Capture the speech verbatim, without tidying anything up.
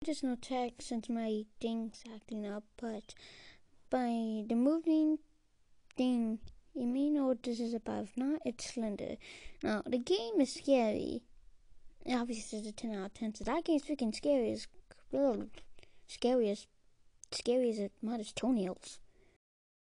there's no text since my thing's acting up, but by the moving thing, you may know what this is about. If not, it's Slender. Now, the game is scary. Obviously, it's a ten out of ten, so that game's freaking scary as, ugh, scary as, scary as it, not as toenails.